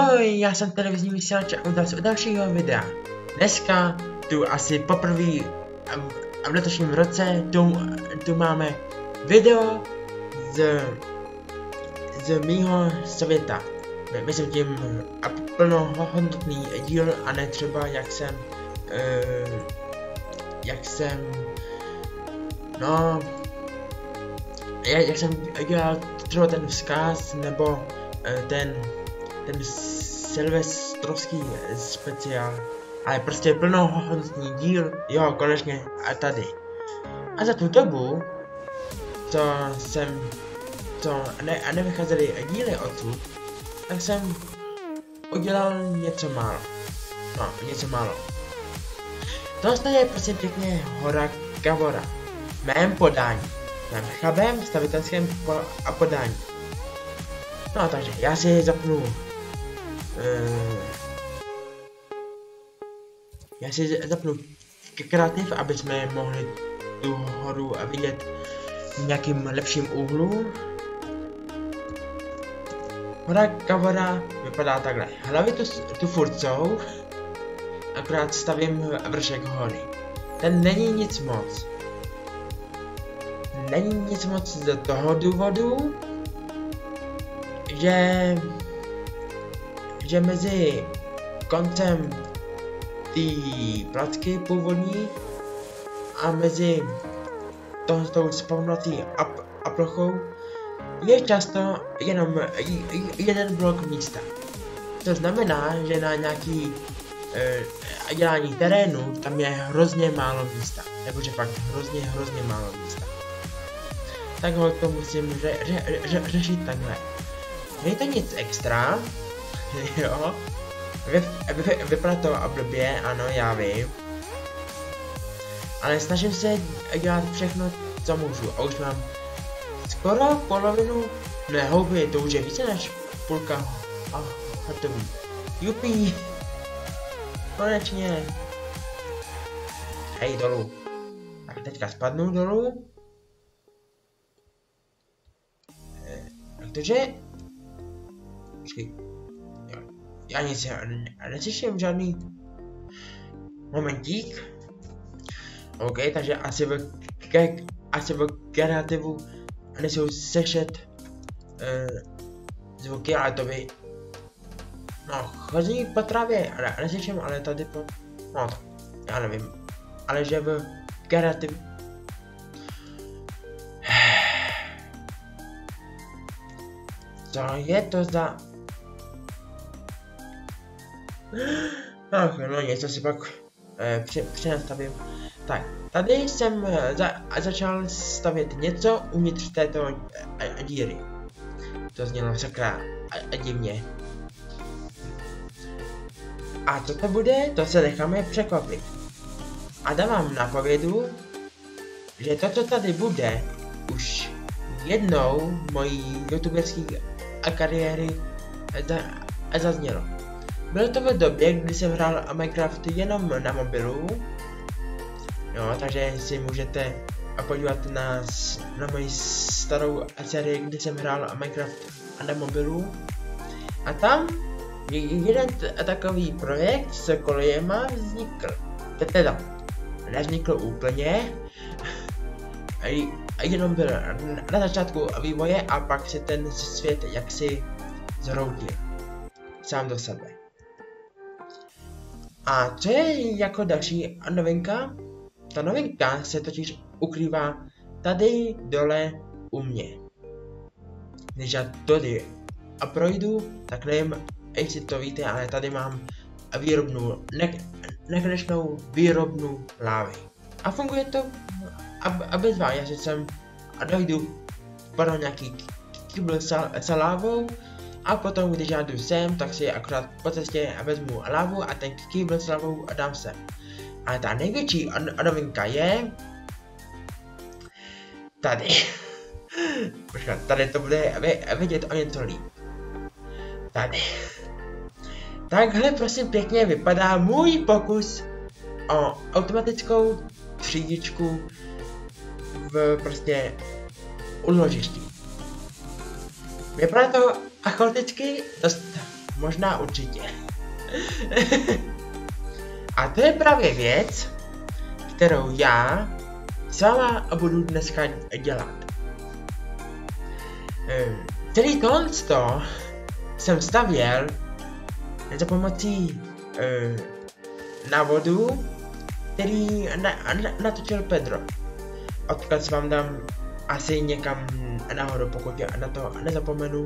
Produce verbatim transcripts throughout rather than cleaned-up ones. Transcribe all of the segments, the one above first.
Ahoj, já jsem televizní vysílač a u vás u dalšího videa. Dneska tu asi poprvé v letošním roce tu, tu máme video z, z mýho světa. Myslím tím plnohodnotný díl a ne třeba jak jsem, uh, jak jsem, no, jak jsem dělal třeba ten vzkaz nebo uh, ten ten silvestrovský speciál, ale prostě plnohodnotný díl, jo, konečně a tady. A za tu dobu, co jsem, co ne, a nevycházely díly odsud, tak jsem udělal něco málo. No, něco málo. To je prostě pěkně Hora Gavora. V mém podání. Mém chabém stavitelském po a podání. No, takže já si zapnu Uh, já si zapnu kreativ, aby jsme mohli tu horu vidět v nějakým lepším úhlu. Hora Gavora vypadá takhle. Hlavy tu, tu furt jsou, akorát stavím vršek hory. Ten není nic moc. Není nic moc z toho důvodu, že že mezi koncem té placky původní a mezi tou spavnatý a, a plochou je často jenom jeden blok místa. To znamená, že na nějaký e, dělání terénu tam je hrozně málo místa. Jakože fakt hrozně, hrozně málo místa. Tak ho to musím ře, ře, ře, řešit takhle. Není to nic extra. Jo, vy, vy, vypadá to blbě, ano, já vím. Ale snažím se dělat všechno, co můžu. A už mám skoro polovinu, ne houby, to už je více než půlka a hotový. Jupí, konečně. Hej, dolů. Tak teďka spadnu dolů. Takže počkej. Já nic neslyším, žádný momentík. OK, takže asi v, ke, asi v kreativu nesou sešet uh, zvuky, ale to by, no, chozí po trávě, ale neslyším, ale tady po, no to, já nevím, ale že v kreativu, co je to za, ach, no něco si pak eh, přenastavím. Tak, tady jsem eh, za, začal stavět něco uvnitř této eh, díry. To znělo sakra a, a divně. A co to bude, to se necháme překvapit. A dávám napovědu, že to, co tady bude, už jednou mojí youtuberské kariéry za, zaznělo. Bylo to v době, kdy jsem hrál Minecraft jenom na mobilu. Jo, takže si můžete podívat na, na moji starou sérii, kdy jsem hrál Minecraft na mobilu. A tam jeden takový projekt s kolejema vznikl. Teda, nevznikl úplně. A jenom byl na začátku vývoje a pak se ten svět jaksi zhroutil. Sám do sebe. A co je jako další novinka? Ta novinka se totiž ukrývá tady dole u mě. Když já tady a projdu, tak nevím, jestli to víte, ale tady mám výrobnu, ne nekonečnou výrobnu lávy. A funguje to a, a bez vás, já si sem a dojdu pro nějaký kýbl s lávou. A potom, když já jdu sem, tak si akorát po cestě vezmu lávu a ten kýbl s lávou a dám sem. A ta největší novinka je tady. Počkat, tady to bude vidět o něco líp. Tady. Takhle prosím pěkně vypadá můj pokus o automatickou třídičku v prostě úložišti. Vypadá to chaoticky, dost možná určitě. A to je právě věc, kterou já s váma budu dneska dělat. Celý tohle jsem stavěl za pomocí uh, návodu, který na, na, natočil Pedro. Odkaz vám dám asi někam nahoru, pokud já na to nezapomenu.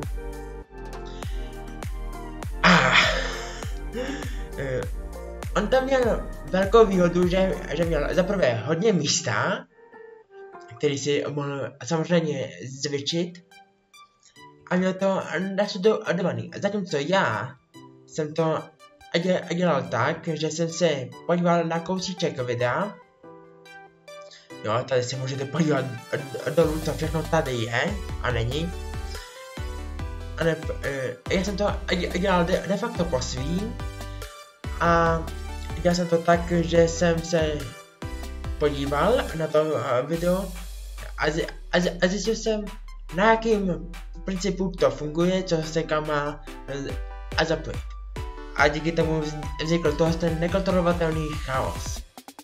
Ah. Uh, on tam měl velkou výhodu, že, že měl zaprvé hodně místa, který si mohl samozřejmě zvětšit, a měl to nasledovaný. Zatímco já jsem to dělal tak, že jsem se podíval na kousíček videa. Jo, tady si můžete podívat dolů, co všechno tady je a není. A ne, já jsem to dělal de, de facto po svým. A dělal jsem to tak, že jsem se podíval na to video a, z, a, z, a zjistil jsem, na jakým principu to funguje, co se kam má a zapojit. A díky tomu vznikl toho ten nekontrolovatelný chaos.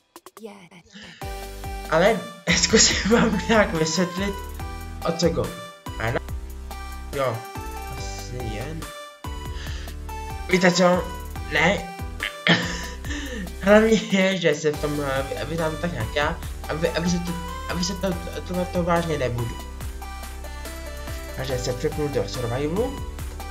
Ale zkusím vám nějak vysvětlit, o co go. Jo, asi jen. Víte co? Ne. Hlavně je, že se v tom vydám tak nějak já, aby, aby se to, aby se to, to, to, to vážně nebudu. Takže se přepnu do survivalu.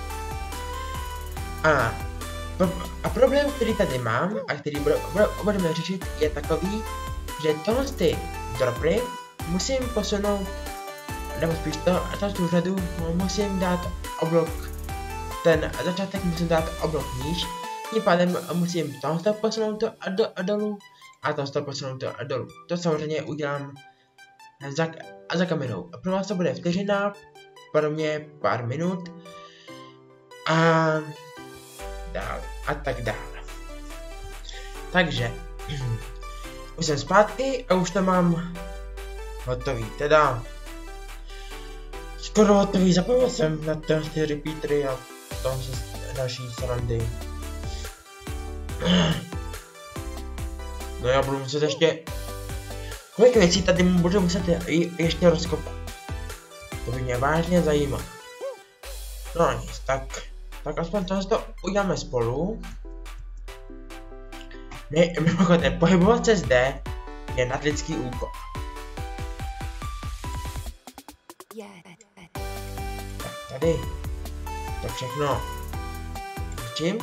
A, a problém, který tady mám a který budeme řešit, je takový, že tohle ty dropy musím posunout, nebo spíš to, to tu řadu musím dát oblok, ten začátek musím dát oblok níž, tím pádem musím tohle posunout to a, do, a dolů a tohle posunout to a dolů. To samozřejmě udělám za, a za kamerou. Pro vás to bude vteřina, pro mě pár minut a dál a tak dále. Takže už jsem zpátky a už to mám hotový, teda skoro hotový, zapomněl jsem na ty repeatery a tam se další srandy. No já budu muset ještě, kolik věcí tady budu muset je, ještě rozkopat. To by mě vážně zajímalo. No nic, tak, tak aspoň tohle uděláme spolu. Ne, mimochodem, pohybovat se zde je nadlidský úkol. Tak tady to všechno učím.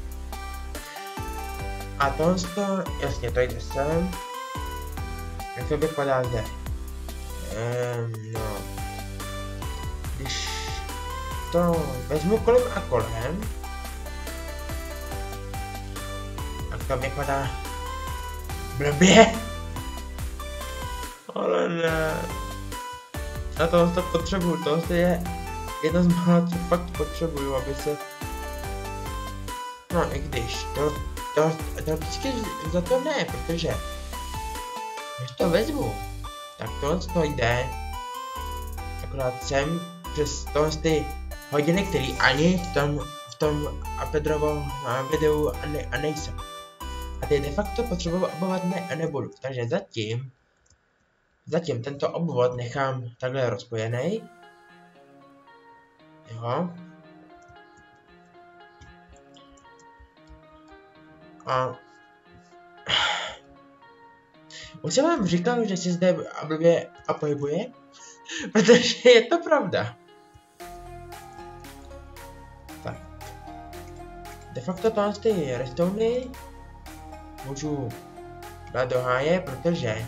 A tohle, jasně, to jde sem. Jak to vypadá zde? Ehm, no. Když to vezmu kolem a kolem, tak to vypadá blbě. Ale ne. A tohle to potřebuju, tohle je jedno z mála, co fakt potřebuju, aby se... No i když, to, to, to vždycky za to ne, protože když to vezmu, tak tohle to jde akorát sem přes tohle ty hodiny, které ani v tom, v tom Pedrovo videu ne, a nejsou. A ty de facto potřebovat ne, nebudu, takže zatím Zatím tento obvod nechám takhle rozpojený. Jo. A už jsem vám říkal, že si zde blbě a pohybuje, protože je to pravda. Tak. De facto tohle ty redstony můžu dát do háje, protože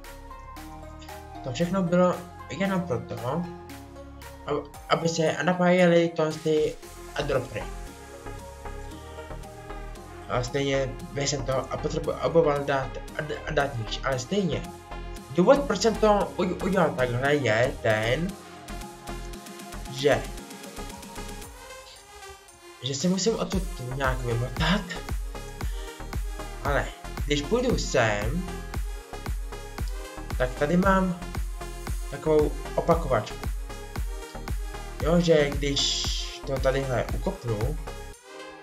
to všechno bylo jenom proto, aby se napájely tohle a dropy. A stejně bych jsem to a potřeboval dát a dát níž, ale stejně. Důvod, proč jsem to udělal takhle, je ten, že že se musím odsud nějak vymotat, ale když půjdu sem, tak tady mám takovou opakovačku. Jo, že když to tadyhle ukopnu,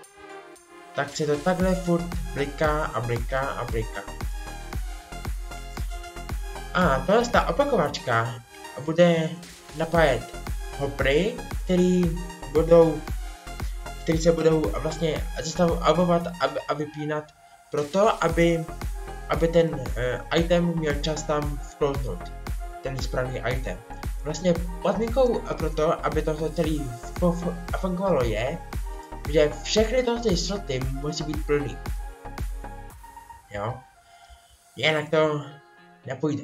tak se to takhle furt bliká a bliká a bliká. A tohle ta opakovačka bude napájet hopry, který budou, který se budou vlastně zastavovat a, a vypínat proto, aby, aby ten uh, item měl čas tam vklouznout, ten správný item. Vlastně podmínkou proto, aby to celý fungovalo je, že všechny tyhle sloty musí být plný. Jo? Jinak to nepůjde.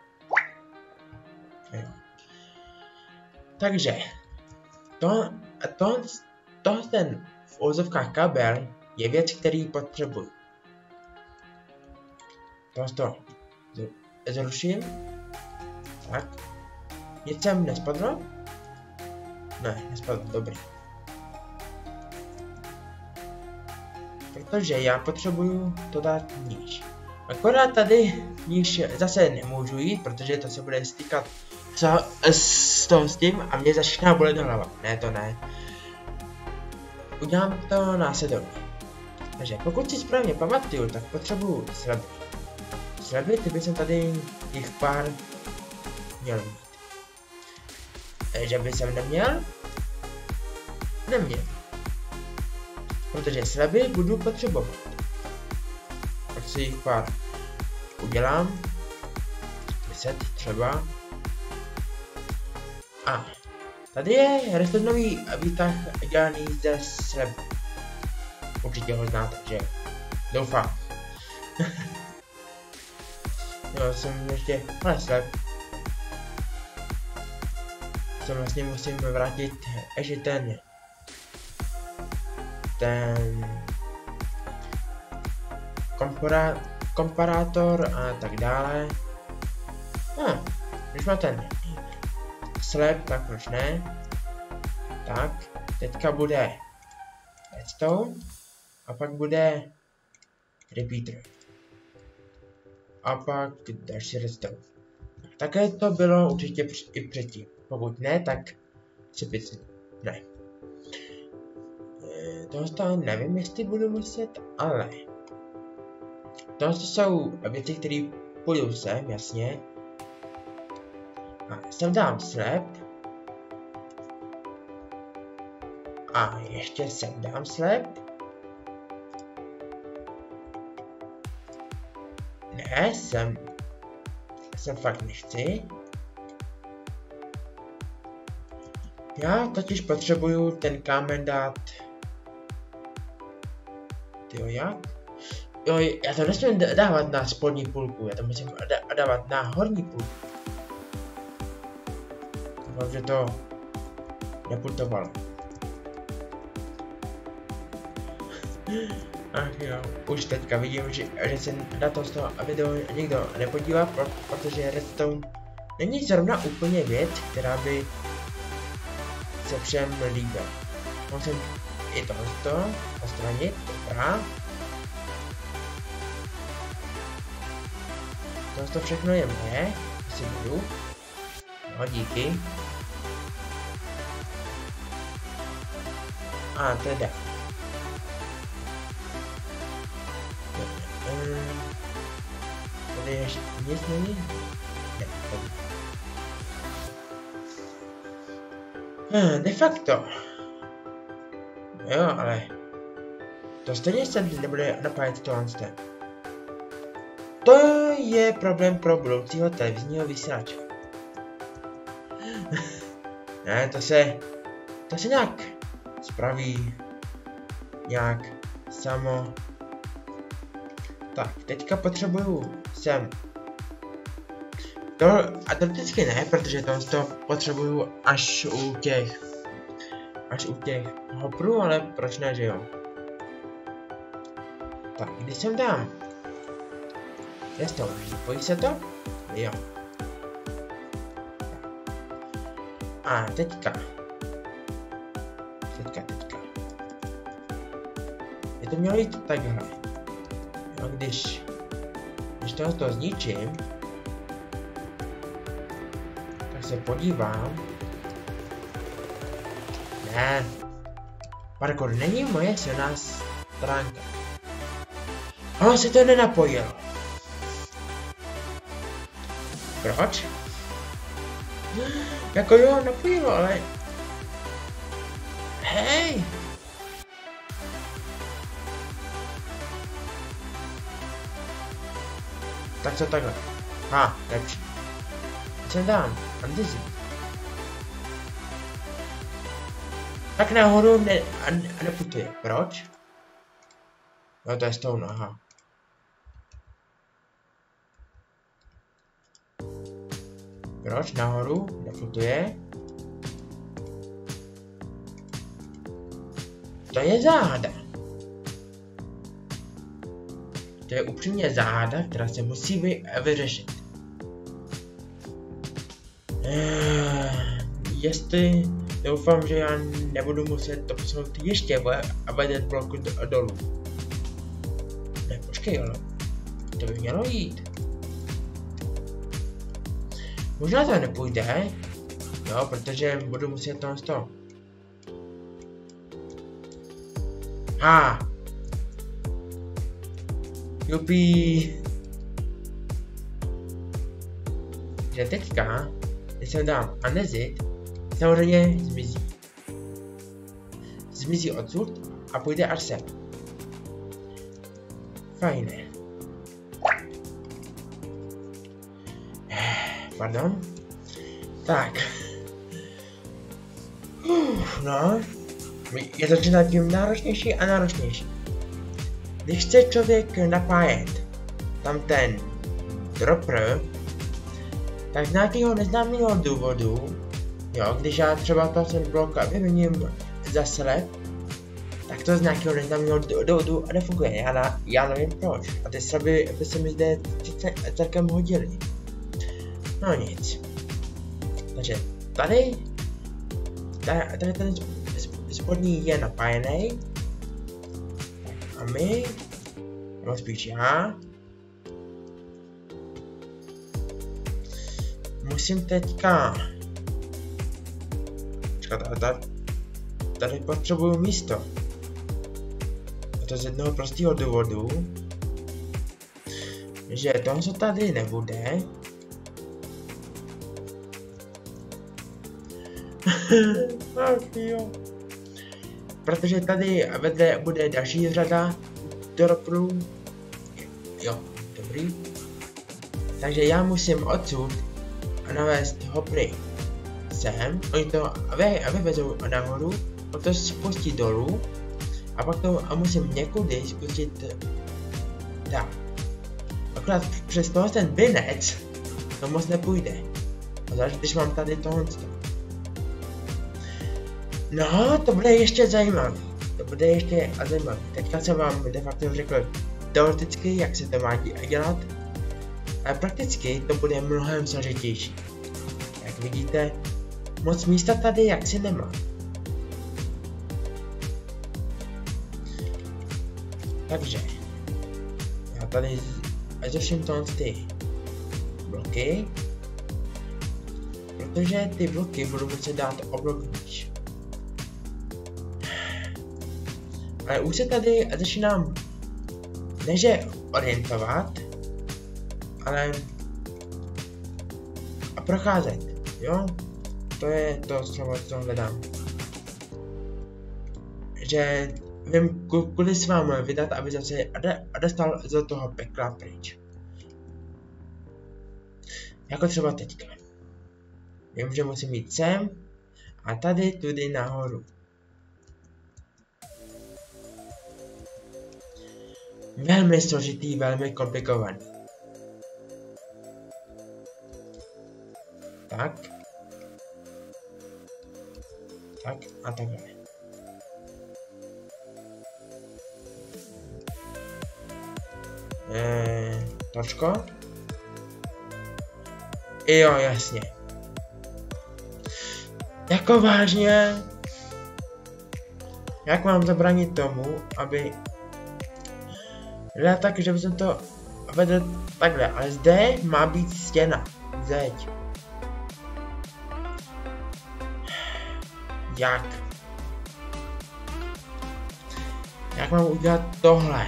Jo. Takže to, to, to ten v ozovkách kabel je věc, který potřebuji. To zruším. Tak. Nic sem nespadlo? Ne, nespadlo, dobrý. Protože já potřebuju to dát níž. Akorát tady níž zase nemůžu jít, protože to se bude stýkat s, s, to, s tím a mě začíná bolet hlava. Ne, to ne. Udělám to následovně. Takže pokud si správně pamatuju, tak potřebuju sleby. Sleby, ty by jsem tady jich pár měl mít. Že by jsem neměl? Neměl. Protože sleby budu potřebovat. Tak si jich pár udělám. deset třeba. A tady je restonový výtah dělaný ze sleby. Určitě ho znáte, že? Doufám. Jo, jsem ještě... Ale sleb. Co vlastně musím vrátit ještě ten... Ten... Kompora, komparátor a tak dále. No, když má ten slab, tak proč ne? Tak, teďka bude redstone a pak bude repeater. A pak další redstone. Také to bylo určitě i předtím. Pokud ne, tak si picnu. Ne. E, tohle nevím, jestli budu muset, ale tohle jsou věci, které půjdou sem, jasně. A sem dám slab. A ještě sem dám slab. Ne, sem, sem fakt nechci. Já totiž potřebuju ten kámen dát... Tyjo, jak? Jo, já to nesmím dávat na spodní půlku, já to musím dávat na horní půlku. Doufám, že to neputovalo. Ach jo, už teďka vidím, že, že se na to z toho video nikdo nepodívá, protože redstone není zrovna úplně věc, která by se všem líbila. Musím i tohoto odstranit, dobrá. Tohle všechno je moje, si budu. No, díky. A teda. Tady ještě nic není? Ne, tady. Hm, de facto. Jo, ale to stejně se nebude napájet tohle. To je problém pro budoucího televizního vysílače. Ne, to se, to se nějak spraví nějak samo. Tak, teďka potřebuju sem. To, a to vždycky ne, protože to, to potřebuju až u těch, až u těch hoprů, ale proč ne, že jo. Tak, když sem dám, jest to, pojí se to? Jo. A teďka. Teďka, teďka. Je to mělo jít takhle. No, když, když tohoto zničím, tak se podívám. Ne. Parkour není moje silná stránka. Ono se to nenapojilo. Proč? Jako jo, napojilo, ale... Hej! Tak co takhle? Ha, lepší. Co dám? Antizi. Tak nahoru ne, a, a neputuje. Proč? No to je stone, aha. Proč nahoru neputuje? To je záhada. To je upřímně záhada, která se musí vy, vyřešit. Eee, jestli doufám, že já nebudu muset to posunout ještě a vedet bloku do, dolů. Ne, počkej, ale to by mělo jít. Možná to nepůjde, jo, protože budu muset to z toho. Ha! Jupi! Že teďka, když jsem dám andezit, samozřejmě zmizí. Zmizí odsud a půjde až sem. Fajné. Pardon. Tak. Uf, no. Je to čím tím náročnější a náročnější. Když chce člověk napájet tam ten dropper, tak z nějakého neznámého důvodu, jo, když já třeba to ten blok vyměním za sled, tak to z nějakého neznámého důvodu nefunguje. Já, já nevím proč. A ty sleby by se mi zde celkem hodily. No nic. Takže tady, tady, tady ten spodní je napájený. A my, no spíš já, musím teďka, počkat, tady, tady potřebuju místo. A to z jednoho prostého důvodu, že to, co tady nebude, ach jo. Protože tady vedle bude další řada dropperů. Jo, dobrý. Takže já musím odsud navést hopry sem. Oni to vyvezou nahoru, pak to spustí dolů a pak to a musím někudy spustit tak. Akorát přes toho ten binec to moc nepůjde. A zvlášť když mám tady tohle. No, to bude ještě zajímavé. To bude ještě zajímavé. Teďka jsem vám de facto řekl teoreticky, jak se to má dělat. Ale prakticky to bude mnohem složitější. Jak vidíte, moc místa tady jaksi nemá. Takže, já tady řeším tohle ty bloky. Protože ty bloky budu muset dát o blok níž. Ale už se tady začínám neže orientovat, ale a procházet, jo? To je to slovo, co hledám. Že vím, kudy se vám vydat, aby zase dostal z toho pekla pryč. Jako třeba teďka. Vím, že musím jít sem a tady tudy nahoru. Velmi složitý, velmi komplikovaný. Tak. Tak a takhle. Eee, točko. Jo, jasně. Jako vážně. Jak mám zabránit tomu, aby tak, že bych to vedl takhle, ale zde má být stěna. Zeď. Jak? Jak mám udělat tohle?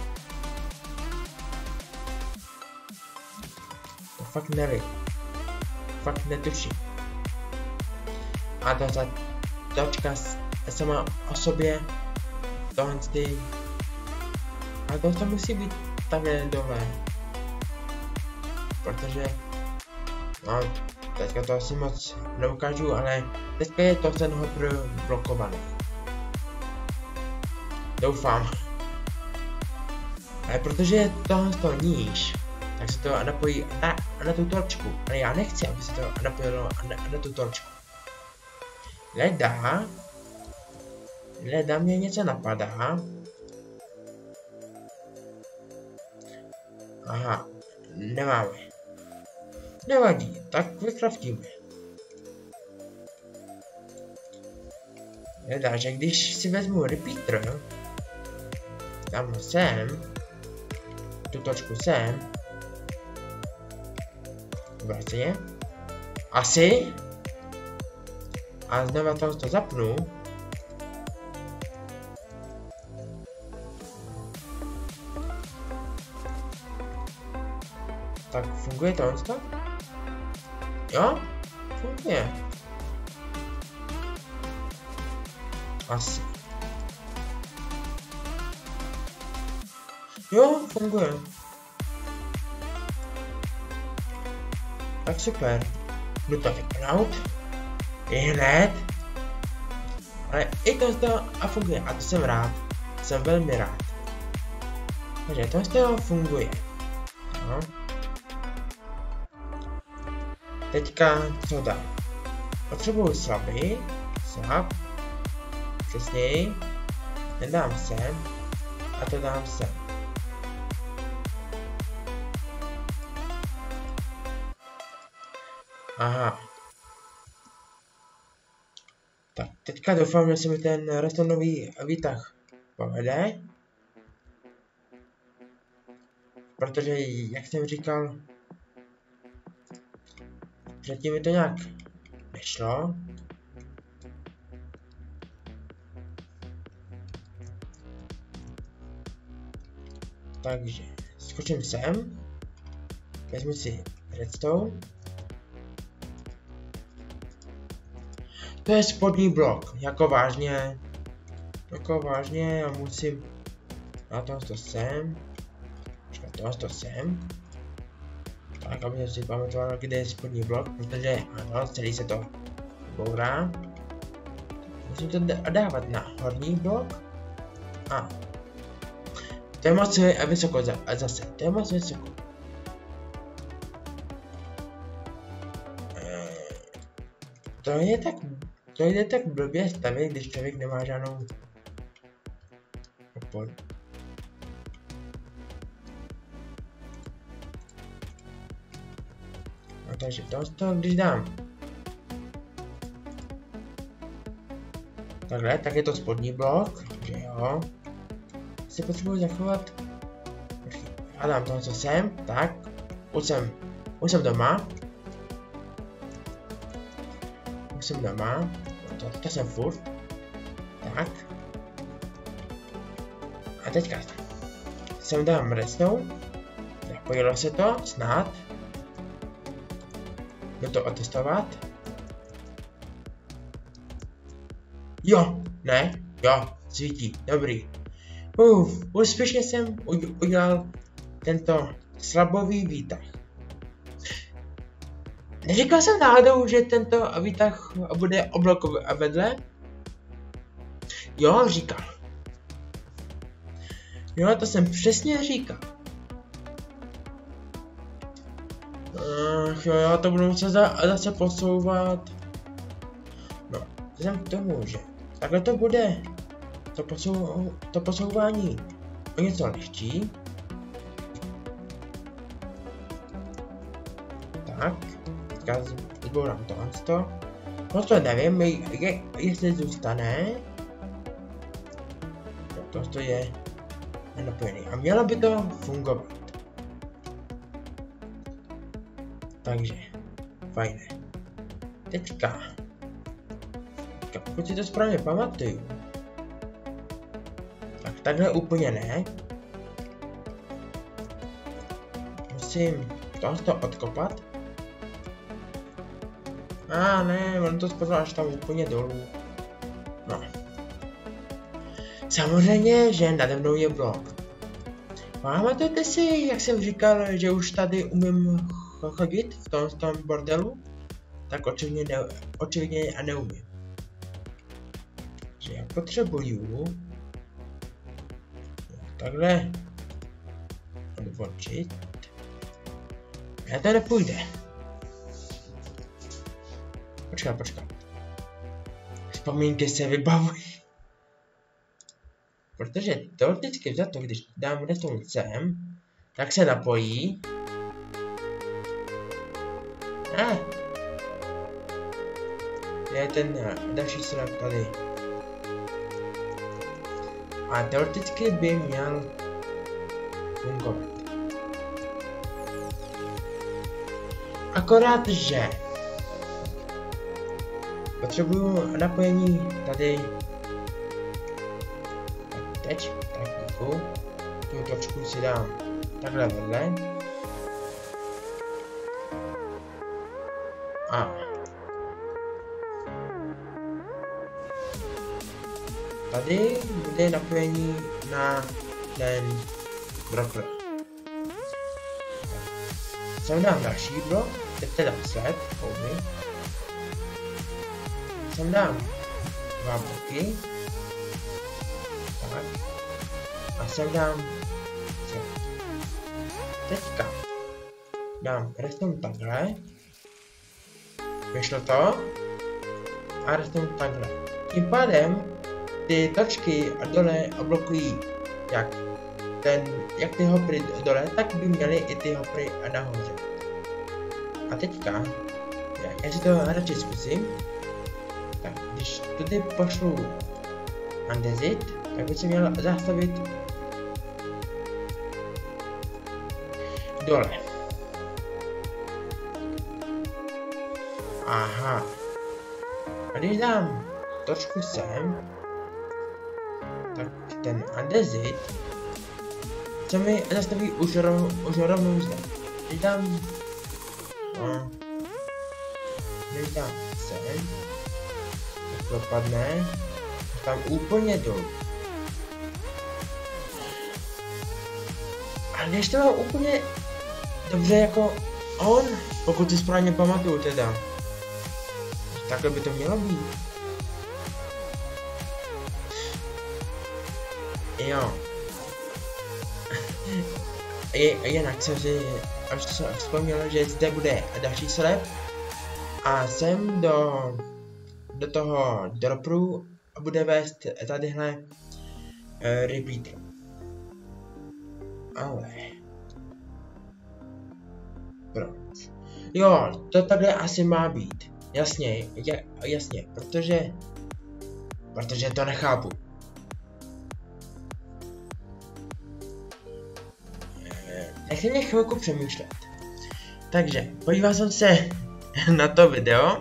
To fakt nevím. Fakt netuším. A ta točka sama o sobě, tohle ty. A to, to musí být takhle dole. Protože, no, teďka to asi moc neukážu, ale teďka je to ten hopr blokovaný. Doufám. Ale protože je tohle to níž, tak se to napojí na, na tu torčku. Ale já nechci, aby se to napojilo na, na tu torčku. Leda. Leda mě něco napadá. Aha, nemáme. Nevadí, tak vykraftíme. Nedá, že když si vezmu repeater, tam sem, tu točku sem, vlastně, asi, a znova to, to zapnu, tak funguje to? Jo? Funguje. Asi. Jo, funguje. Tak super. Jdu to vypnout. I hned. Ale i to z toho a funguje. A to jsem rád. Jsem velmi rád. Takže to z toho funguje. No. Teďka co dám? Potřebuju slaby. Slab. Přesněji. Ten dám sem. A to dám sem. Aha. Tak, teďka doufám, že se mi ten retonový výtah povede. Protože, jak jsem říkal, předtím mi to nějak nešlo. Takže skočím sem. Vezmu si redstone. To je spodní blok, jako vážně. Jako vážně, já musím na tohle sem. Počkat, tohle sem. Tak, aby si pamatoval, kde je spodní blok, protože ano, celý se to bourá. Musím to dávat na horní blok. A to je moc vysoko zase, to je moc vysoko. To je tak, to jde tak blbě stavit, když člověk nemá žádnou oporu. No takže to, když dám takhle, tak je to spodní blok, že jo. Si potřebuji zachovat. A dám to, co jsem, tak. Už jsem, už jsem doma. Už jsem doma. To, to jsem furt. Tak. A teďka sem dám redstone. Zapojilo se to, snad. Jdu to otestovat. Jo, ne, jo, svítí, dobrý. Uf, úspěšně jsem udělal tento slabový výtah. Neříkal jsem náhodou, že tento výtah bude oblokový a vedle? Jo, říkal. Jo, to jsem přesně říkal. Ach jo, já to budu muset zase posouvat. No, vzhledem k tomu, že takhle to bude. To, posou, to posouvání o něco lehčí. Tak, teďka zbourám tohle. No to nevím, je, jestli zůstane. No, to je nenapojený a mělo by to fungovat. Takže, fajné. Teďka, teďka pokud si to správně pamatuju, tak takhle úplně ne. Musím tohoto odkopat. A ah, ne, on to spadlo až tam úplně dolů. No. Samozřejmě, že nade mnou je blok. Pamatujete si, jak jsem říkal, že už tady umím chodit v tom, v tom bordelu? Tak očividně, ne, očividně a neumím. Že já potřebuju takhle odbočit. A to nepůjde. Počkat, počkat. Vzpomínky se vybavují. Protože teoreticky za to, když dám redstone sem, tak se napojí. Ah. Je ten další slab tady. A teoreticky by měl fungovat. Akorát, že potřebuju napojení tady. Tak teď, tak děkuju. Tu točku si dám takhle vedle. A tady bude napojení na ten brokr. Sem dám další blok, teď teda sled, houby. Sem dám dva bloky. Tak. A sem dám sled. Teďka dám redstone takhle. Vyšlo to. A redstone takhle. Tím pádem ty točky dole oblokují jak ten, jak ty hopry dole, tak by měly i ty hopry nahoře. A teďka, já, já si to radši zkusím. Tak, když tudy pošlu andezit, tak bych si měl zastavit dole. Aha. A když dám točku sem, tak ten andezit se mi zastaví už, rov, už rovnou zde. Když dám, no, když dám sem, tak dopadne tam úplně dolů. A když to bylo úplně dobře jako on, pokud si správně pamatuju teda, takhle by to mělo být. Jo. Jinak jsem si až to vzpomněl, že zde bude další slep a sem do, do toho dropru bude vést tadyhle uh, repeater. Ale proč? Jo, to takhle asi má být. Jasně, jasně, protože protože to nechápu. Nechci mě chvilku přemýšlet. Takže, podíval jsem se na to video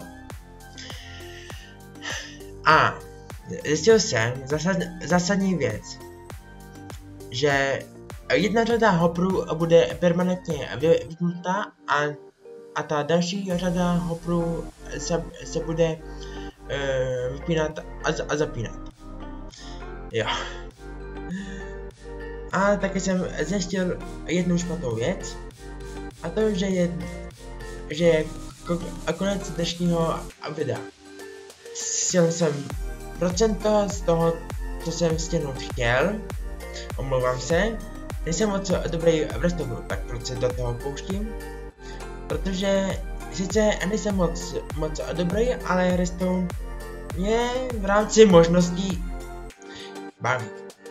a zjistil jsem zasad, zásadní věc, že jedna řada hoprů bude permanentně vypnutá a, a ta další řada hoprů se, se bude uh, vypínat a, a zapínat. Jo. A taky jsem zjistil jednu špatnou věc, a to, že je, že je konec dnešního videa. Stihl jsem procento z toho, co jsem stihnout chtěl, omlouvám se, nejsem moc dobrý v redstone, tak proč se do toho pouštím, protože sice nejsem moc, moc dobrý, ale redstone mě v rámci možností baví.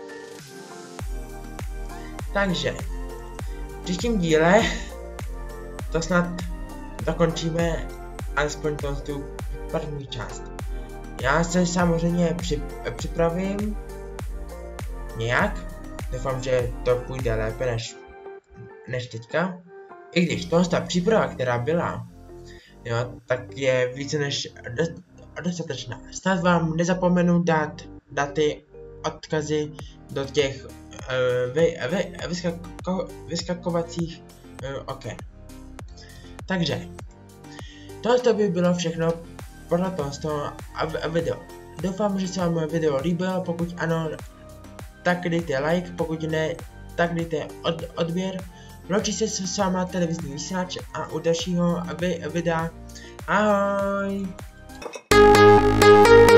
Takže, v příštím díle to snad dokončíme alespoň tu první část. Já se samozřejmě při, připravím nějak, doufám, že to půjde lépe než, než teďka. I když tohle ta příprava, která byla, jo, tak je více než dostatečná. Snad vám nezapomenu dát daty odkazy do těch uh, vy, vy, vyskako, vyskakovacích uh, oken. Takže, tohle by bylo všechno podle toho video. Doufám, že se vám moje video líbilo, pokud ano, tak dejte like, pokud ne, tak dejte od, odběr. Loučí se s váma televizní vysílač a u dalšího videa. Ahoj!